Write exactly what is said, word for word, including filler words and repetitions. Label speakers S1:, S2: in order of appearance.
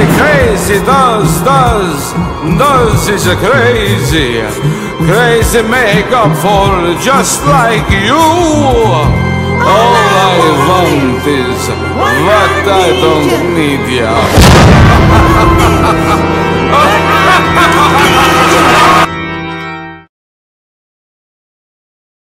S1: crazy, does, does, does is a crazy, crazy makeup for just like you. All I want is what I don't need, yeah.